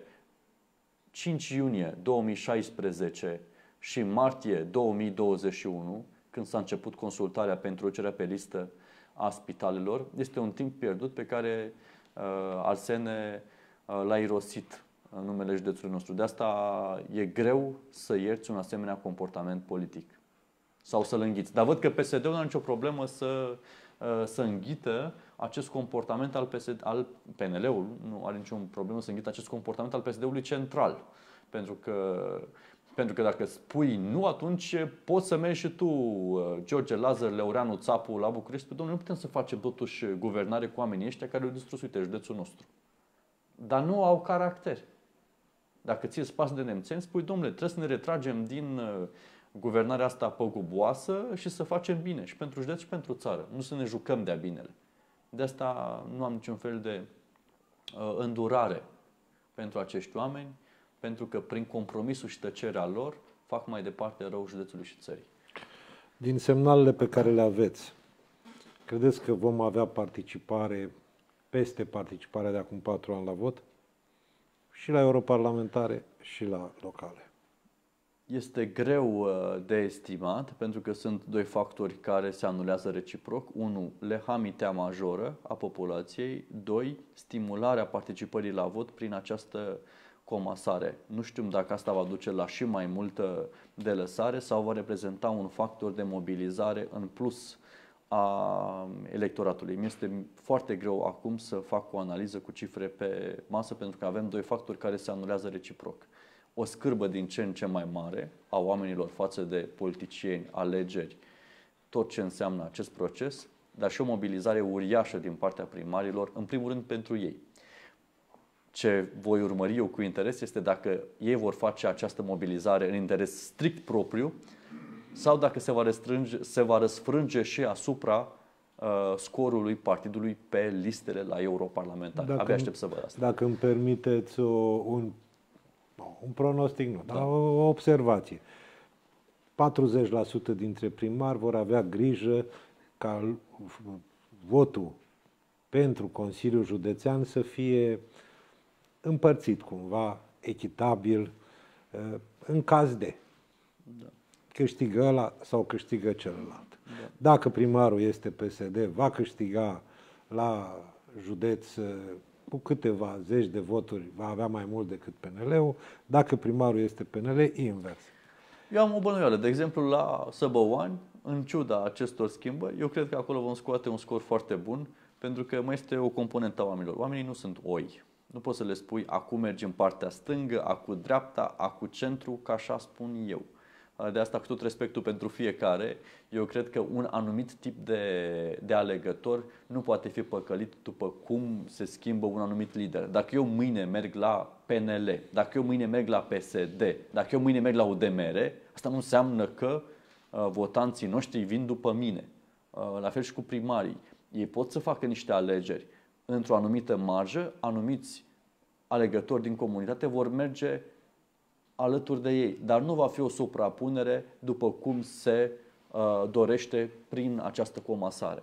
5 iunie 2016 și martie 2021, când s-a început consultarea pentru cererea pe listă a spitalelor, este un timp pierdut pe care Arsene l-a irosit în numele județului nostru. De asta e greu să ierți un asemenea comportament politic sau să-l înghiți. Dar văd că PSD-ul nu are nicio problemă să înghită acest comportament al PNL-ul, nu are nicio problemă să înghită acest comportament al PSD-ului central. Pentru că dacă spui nu, atunci poți să mergi și tu, George Lazar, Leureanu Țapu, la București. Dom'le, nu putem să facem totuși guvernare cu oamenii ăștia care au distrus, uite, județul nostru. Dar nu au caracter. Dacă ție spați de nemțeni, spui, dom'le, trebuie să ne retragem din guvernarea asta păguboasă și să facem bine și pentru județ și pentru țară. Nu să ne jucăm de-a binele. De asta nu am niciun fel de îndurare pentru acești oameni, pentru că prin compromisul și tăcerea lor fac mai departe rău județului și țării. Din semnalele pe care le aveți, credeți că vom avea participare peste participarea de acum 4 ani la vot? Și la europarlamentare și la locale? Este greu de estimat, pentru că sunt doi factori care se anulează reciproc. 1. Lehamitea majoră a populației. 2. Stimularea participării la vot prin această comasare. Nu știu dacă asta va duce la și mai multă delăsare sau va reprezenta un factor de mobilizare în plus a electoratului. Mi este foarte greu acum să fac o analiză cu cifre pe masă, pentru că avem doi factori care se anulează reciproc. O scârbă din ce în ce mai mare a oamenilor față de politicieni, alegeri, tot ce înseamnă acest proces, dar și o mobilizare uriașă din partea primarilor, în primul rând pentru ei. Ce voi urmări eu cu interes este dacă ei vor face această mobilizare în interes strict propriu sau dacă se va răsfrânge și asupra scorului partidului pe listele la europarlamentar. Abia aștept să văd asta. Dacă îmi permiteți un pronostic, nu, dar o observație. 40% dintre primari vor avea grijă ca votul pentru Consiliul Județean să fie împărțit cumva, echitabil, în caz de câștigă ăla sau câștigă celălalt. Dacă primarul este PSD, va câștiga la județ cu câteva zeci de voturi, va avea mai mult decât PNL-ul. Dacă primarul este PNL, invers. Eu am o bănuială. De exemplu, la Săbăuani, în ciuda acestor schimbări, eu cred că acolo vom scoate un scor foarte bun, pentru că mai este o componentă a oamenilor. Oamenii nu sunt oi. Nu poți să le spui, acum mergi în partea stângă, acum dreapta, acum centru, ca așa spun eu. De asta, cu tot respectul pentru fiecare, eu cred că un anumit tip de alegător nu poate fi păcălit după cum se schimbă un anumit lider. Dacă eu mâine merg la PNL, dacă eu mâine merg la PSD, dacă eu mâine merg la UDMR, asta nu înseamnă că votanții noștri vin după mine. La fel și cu primarii. Ei pot să facă niște alegeri într-o anumită marjă, anumiți alegători din comunitate vor merge alături de ei, dar nu va fi o suprapunere după cum se dorește prin această comasare.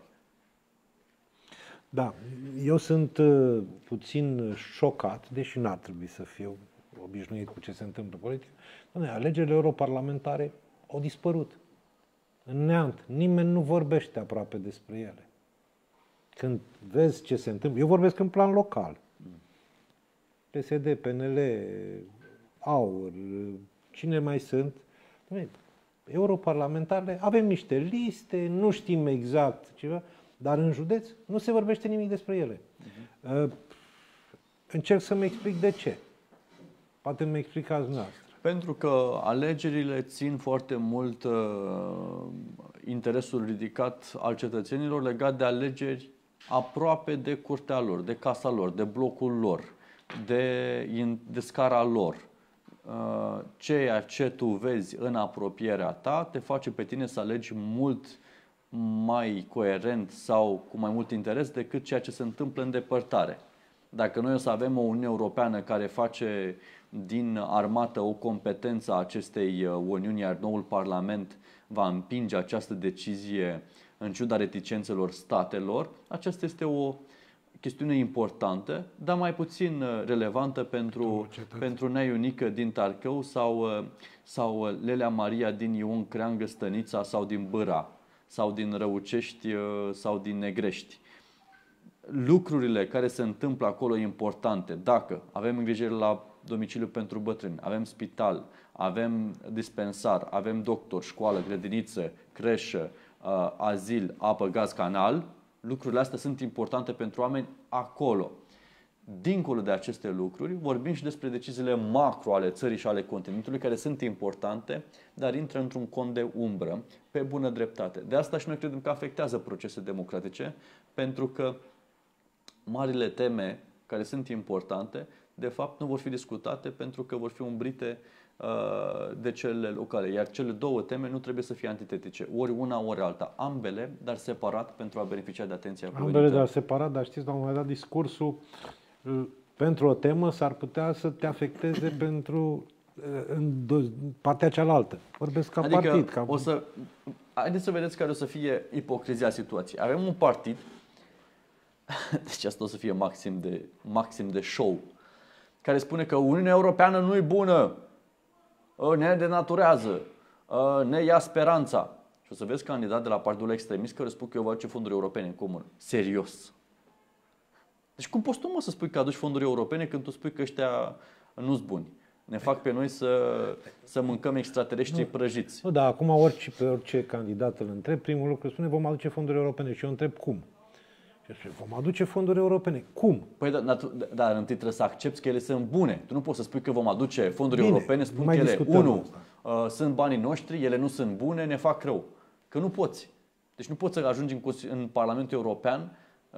Da, eu sunt puțin șocat, deși n-ar trebui să fiu obișnuit cu ce se întâmplă politic. Alegerile europarlamentare au dispărut în neant. Nimeni nu vorbește aproape despre ele. Când vezi ce se întâmplă, eu vorbesc în plan local. PSD, PNL, AUR, cine mai sunt? Europarlamentarele, avem niște liste, nu știm exact ceva, dar în județ nu se vorbește nimic despre ele. Încerc să-mi explic de ce. Poate mi explicați dumneavoastră. Pentru că alegerile țin foarte mult interesul ridicat al cetățenilor legat de alegeri aproape de curtea lor, de casa lor, de blocul lor, de scara lor. ceea ce tu vezi în apropierea ta te face pe tine să alegi mult mai coerent sau cu mai mult interes decât ceea ce se întâmplă în depărtare. Dacă noi o să avem o Uniune Europeană care face din armată o competență a acestei Uniuni, iar noul Parlament va împinge această decizie în ciuda reticențelor statelor, aceasta este o chestiune importantă, dar mai puțin relevantă pentru Nea Ionică din Tarcău sau Lelea Maria din Ion Creangă, Stănița sau din Bâra sau din Răucești sau din Negrești. Lucrurile care se întâmplă acolo importante, dacă avem îngrijire la domiciliu pentru bătrâni, avem spital, avem dispensar, avem doctor, școală, grădiniță, creșă, azil, apă, gaz, canal, lucrurile astea sunt importante pentru oameni acolo. Dincolo de aceste lucruri, vorbim și despre deciziile macro ale țării și ale continentului, care sunt importante, dar intră într-un cont de umbră, pe bună dreptate. De asta și noi credem că afectează procese democratice, pentru că marile teme care sunt importante, de fapt nu vor fi discutate pentru că vor fi umbrite de cele locale. Iar cele două teme nu trebuie să fie antitetice, ori una, ori alta. Ambele, dar separat pentru a beneficia de atenția cuvenită. Ambele, dar separat, dar știți, la un moment dat discursul pentru o temă s-ar putea să te afecteze pentru în partea cealaltă. Vorbesc ca partid. Haideți să vedeți care o să fie ipocrizia situației. Avem un partid, deci asta o să fie maxim de show, care spune că Uniunea Europeană nu e bună, ne denaturează, ne ia speranța. Și o să vezi candidat de la partidul extremist care spune că eu vă aduce fonduri europene în comun. Serios. Deci cum poți tu, mă, să spui că aduci fonduri europene când tu spui că ăștia nu sunt buni? Ne fac pe noi să mâncăm extraterestri prăjiți. Nu, dar acum orice candidat îl întreb, primul lucru spune vom aduce fonduri europene și eu întreb cum. Și vom aduce fonduri europene. Cum? Păi, dar întâi trebuie să accepti că ele sunt bune. Tu nu poți să spui că vom aduce fonduri europene, spun că ele, sunt banii noștri, ele nu sunt bune, ne fac rău. Că nu poți. Deci nu poți să ajungi în Parlamentul European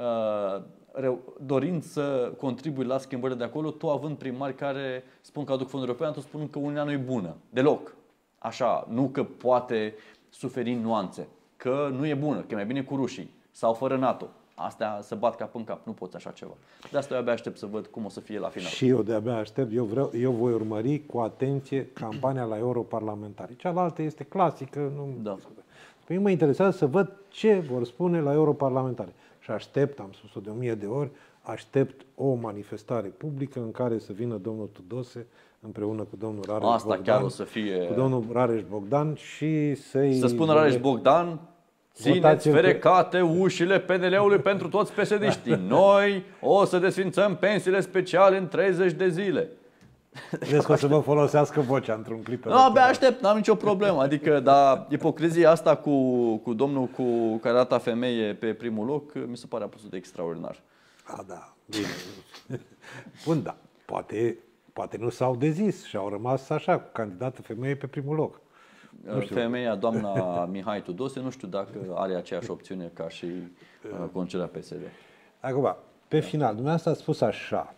dorind să contribui la schimbările de acolo, tu având primari care spun că aduc fonduri europene, tu spunând că Uniunea nu e bună. Deloc. Așa, nu că poate suferi nuanțe. Că nu e bună, că e mai bine cu rușii sau fără NATO. Astea se bat cap în cap, nu poți așa ceva. De asta eu abia aștept să văd cum o să fie la final. Și eu de-abia aștept, eu voi urmări cu atenție campania la europarlamentari. Cealaltă este clasică, nu. Păi mă interesează să văd ce vor spune la europarlamentari. Și aștept, am spus-o de 1000 de ori, aștept o manifestare publică în care să vină domnul Tudose împreună cu domnul Rareș Bogdan. Asta chiar o să fie. Cu domnul Rareș Bogdan și să spună Rareș Bogdan: țineți ferecate ușile PNL-ului pentru toți PSD-știi. Noi o să desfințăm pensiile speciale în 30 de zile. Crezi că o să vă folosească vocea într-un clip? Nu, abia aștept, n-am nicio problemă. Adică, dar ipocrizia asta cu domnul care arată femeie pe primul loc, mi se pare absolut extraordinar. Da, bine. Bun, da. Poate nu s-au dezis și au rămas așa, cu candidată femeie pe primul loc. Femeia, doamna Mihai Tudose, nu știu dacă are aceeași opțiune ca și conducerea PSD. Acum, pe final, dumneavoastră a spus așa: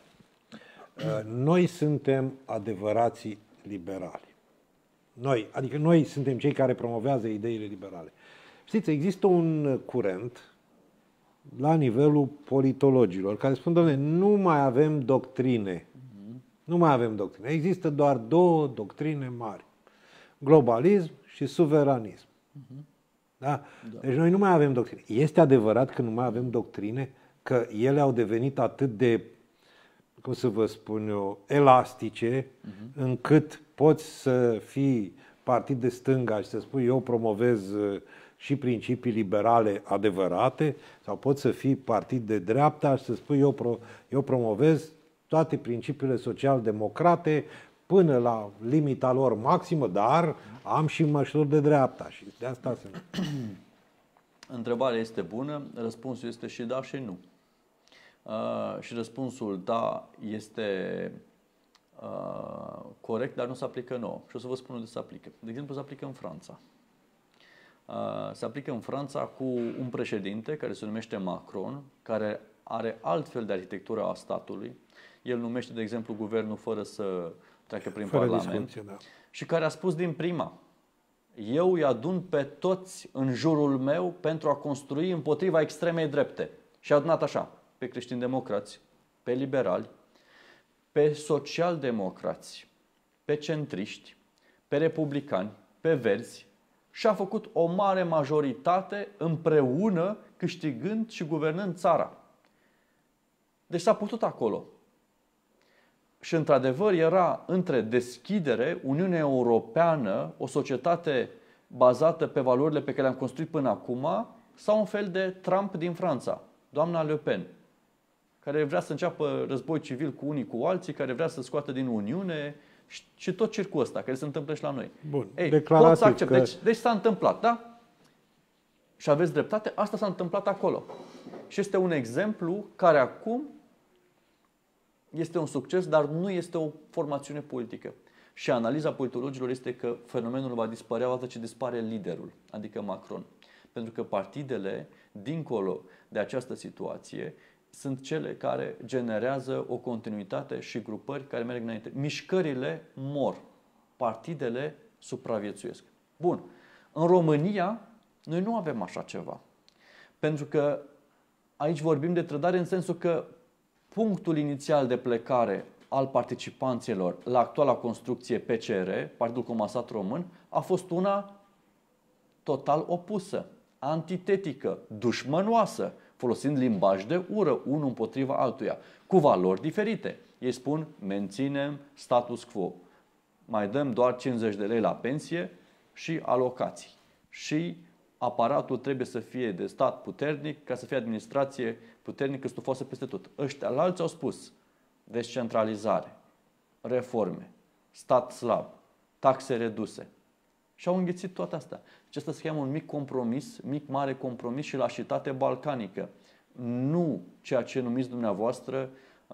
noi suntem adevărații liberali. Noi suntem cei care promovează ideile liberale. Știți, există un curent la nivelul politologilor care spun, dom'le, nu mai avem doctrine. Nu mai avem doctrine. Există doar două doctrine mari: globalism și suveranism. Da? Deci noi nu mai avem doctrine. Este adevărat că nu mai avem doctrine, că ele au devenit atât de, cum să vă spun eu, elastice, încât poți să fii partid de stânga și să spui eu promovez și principii liberale adevărate, sau poți să fii partid de dreapta și să spui eu promovez toate principiile social-democrate până la limita lor maximă, dar am și măsuri de dreapta și de asta sunt. Întrebarea este bună, răspunsul este și da și nu. Și răspunsul da este corect, dar nu se aplică nouă. Și o să vă spun unde se aplică. De exemplu, se aplică în Franța. Se aplică în Franța cu un președinte care se numește Macron, care are altfel de arhitectură a statului. El numește, de exemplu, guvernul fără să treacă prin Fără Parlament discuție, da. și care a spus din prima: eu îi adun pe toți în jurul meu pentru a construi împotriva extremei drepte. Și a adunat așa, pe creștini-democrați, pe liberali, pe social-democrați, pe centriști, pe republicani, pe verzi și a făcut o mare majoritate împreună, câștigând și guvernând țara. Deci s-a putut acolo. Și într-adevăr era între deschidere, Uniunea Europeană, o societate bazată pe valorile pe care le-am construit până acum, sau un fel de Trump din Franța, doamna Le Pen, care vrea să înceapă război civil cu unii cu alții, care vrea să scoată din Uniune și tot circul ăsta care se întâmplă și la noi. Bun, Pot să accept. Deci s-a întâmplat, da? Și aveți dreptate, asta s-a întâmplat acolo. Și este un exemplu care acum este un succes, dar nu este o formațiune politică. Și analiza politologilor este că fenomenul va dispărea odată ce dispare liderul, adică Macron. Pentru că partidele, dincolo de această situație, sunt cele care generează o continuitate și grupări care merg înainte. Mișcările mor, partidele supraviețuiesc. Bun. În România, noi nu avem așa ceva. Pentru că aici vorbim de trădare în sensul că punctul inițial de plecare al participanților la actuala construcție PCR, Partidul Comasat Român, a fost una total opusă, antitetică, dușmănoasă, folosind limbaj de ură, unul împotriva altuia, cu valori diferite. Ei spun, menținem status quo, mai dăm doar 50 de lei la pensie și alocații. Și aparatul trebuie să fie de stat puternic, ca să fie administrație puternică, stufoasă peste tot. Ăștia la alții au spus descentralizare, reforme, stat slab, taxe reduse. Și au înghițit toate astea. Deci asta se cheamă un mic compromis, mare compromis și lașitate balcanică. Nu ceea ce numiți dumneavoastră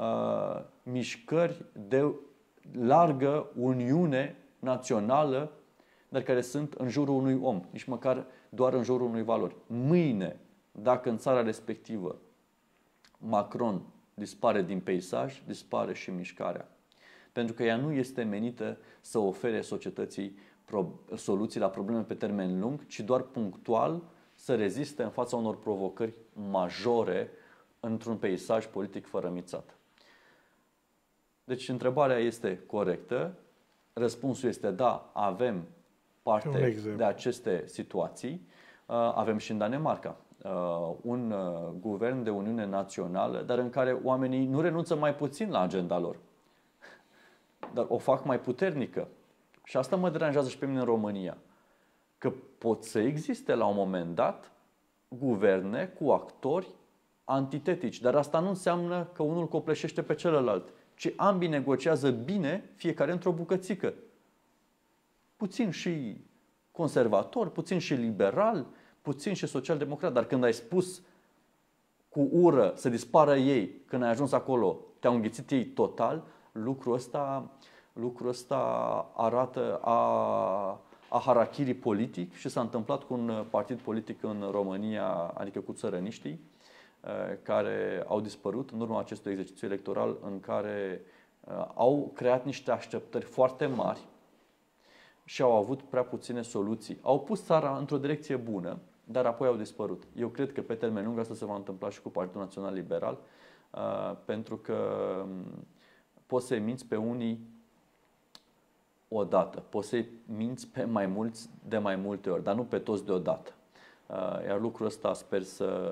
mișcări de largă uniune națională, dar care sunt în jurul unui om, nici măcar doar în jurul unui valori. Mâine, dacă în țara respectivă Macron dispare din peisaj, dispare și mișcarea. Pentru că ea nu este menită să ofere societății soluții la probleme pe termen lung, ci doar punctual să reziste în fața unor provocări majore într-un peisaj politic fărămițat. Deci întrebarea este corectă, răspunsul este da, avem parte de aceste situații, avem și în Danemarca un guvern de Uniune Națională, dar în care oamenii nu renunță mai puțin la agenda lor, dar o fac mai puternică. Și asta mă deranjează și pe mine în România. Că pot să existe la un moment dat guverne cu actori antitetici. Dar asta nu înseamnă că unul copleșește pe celălalt, ci ambii negociază bine, fiecare într-o bucățică. Puțin și conservator, puțin și liberal, puțin și social-democrat. Dar când ai spus cu ură să dispară ei, când ai ajuns acolo, te-au înghițit ei total, lucrul ăsta arată a harakiri politic și s-a întâmplat cu un partid politic în România, adică cu țărăniștii, care au dispărut în urma acestui exercițiu electoral în care au creat niște așteptări foarte mari și au avut prea puține soluții. Au pus țara într-o direcție bună, dar apoi au dispărut. Eu cred că pe termen lung asta se va întâmpla și cu Partidul Național Liberal, pentru că poți să-i minți pe unii odată, poți să-i minți pe mai mulți de mai multe ori, dar nu pe toți deodată. Iar lucrul ăsta sper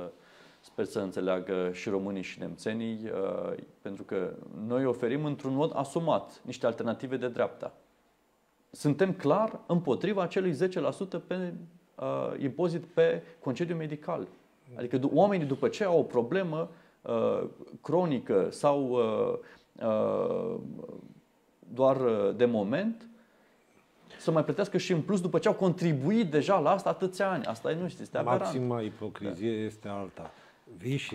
să înțeleagă și românii și nemțenii, pentru că noi oferim într-un mod asumat niște alternative de dreapta. Suntem clar împotriva acelui 10% pe impozit pe concediu medical. Adică oamenii după ce au o problemă cronică sau doar de moment, să mai plătească și în plus după ce au contribuit deja la asta atâția ani. Asta nu este aberant. Maxima ipocrizie este alta. Vii și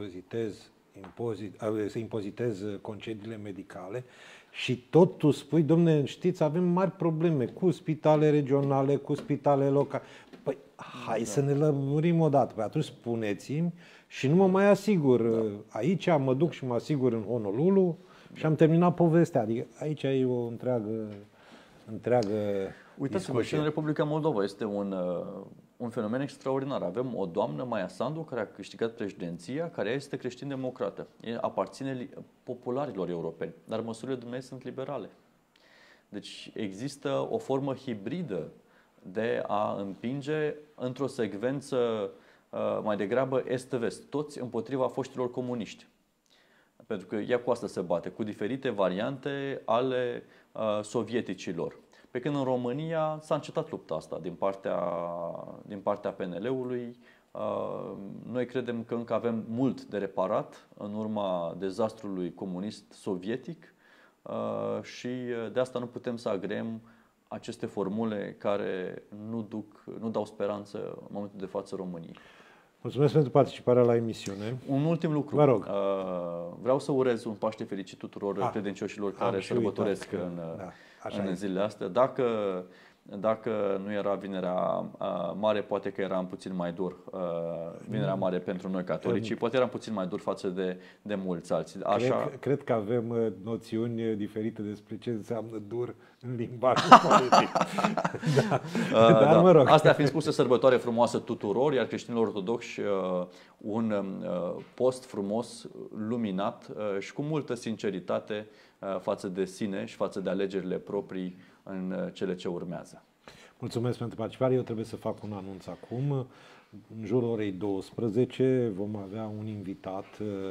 impozitezi concediile medicale și tot tu spui, domne, știți, avem mari probleme cu spitale regionale, cu spitale locale. Păi, hai să ne lămurim odată. Păi atunci spuneți-mi și nu mă mai asigur. Aici mă duc și mă asigur în Honolulu Și am terminat povestea. Adică aici e o întreagă Uitați-vă, și în Republica Moldova este un fenomen extraordinar. Avem o doamnă, Maia Sandu, care a câștigat președinția, care este creștin-democrată. Aparține popularilor europeni, dar măsurile dumneavoastră sunt liberale. Deci există o formă hibridă de a împinge într-o secvență mai degrabă est-vest, toți împotriva foștilor comuniști. Pentru că ea cu asta se bate, cu diferite variante ale sovieticilor. Pe când în România s-a încetat lupta asta din partea PNL-ului. Noi credem că încă avem mult de reparat în urma dezastrului comunist sovietic și de asta nu putem să agreem aceste formule care nu dau speranță în momentul de față României. Mulțumesc pentru participarea la emisiune. Un ultim lucru. Vă rog. Vreau să urez un Paște fericit tuturor credincioșilor care sărbătoresc în zilele astea. Dacă nu era Vinerea Mare, poate că eram puțin mai dur. Vinerea Mare pentru noi catolici, poate eram puțin mai dur față de mulți alții. Cred că avem noțiuni diferite despre ce înseamnă dur în limbajul politic. Dar mă rog. Astea fiind spuse, sărbătoare frumoasă tuturor, iar creștinilor ortodoxi un post frumos, luminat și cu multă sinceritate față de sine și față de alegerile proprii în cele ce urmează. Mulțumesc pentru participare. Eu trebuie să fac un anunț acum. În jurul orei 12 vom avea un invitat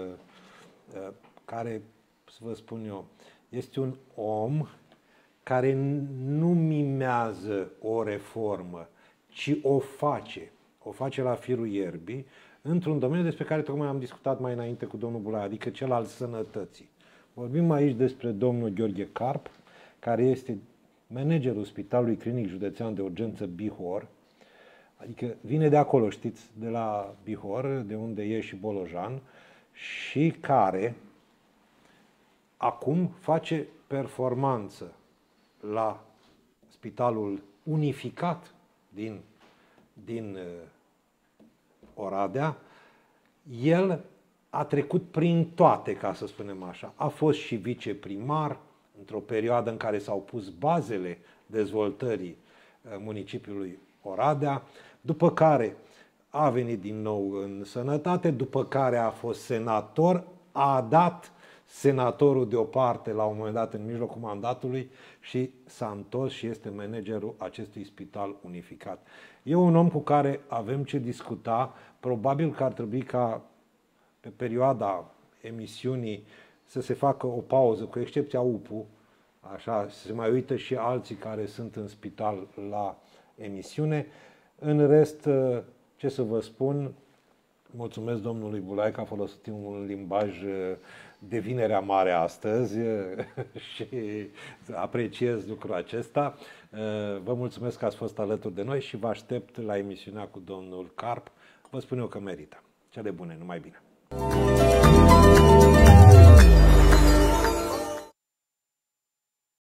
care, să vă spun eu, este un om care nu mimează o reformă, ci o face. O face la firul ierbii, într-un domeniu despre care tocmai am discutat mai înainte cu domnul Bulaia, adică cel al sănătății. Vorbim aici despre domnul Gheorghe Carp, care este managerul Spitalului Clinic Județean de Urgență Bihor, adică vine de acolo, știți, de la Bihor, de unde e și Bolojan, și care acum face performanță la Spitalul Unificat din Oradea. El a trecut prin toate, ca să spunem așa. A fost și viceprimar într-o perioadă în care s-au pus bazele dezvoltării municipiului Oradea, după care a venit din nou în sănătate, după care a fost senator, a dat senatorul deoparte la un moment dat în mijlocul mandatului și s-a întors și este managerul acestui spital unificat. E un om cu care avem ce discuta, probabil că ar trebui ca pe perioada emisiunii să se facă o pauză, cu excepția UPU, așa, să se mai uită și alții care sunt în spital la emisiune. În rest, ce să vă spun, mulțumesc domnului Bulaia că a folosit un limbaj de Vinerea Mare astăzi și apreciez lucrul acesta. Vă mulțumesc că ați fost alături de noi și vă aștept la emisiunea cu domnul Carp. Vă spun eu că merită. Cele bune, numai bine!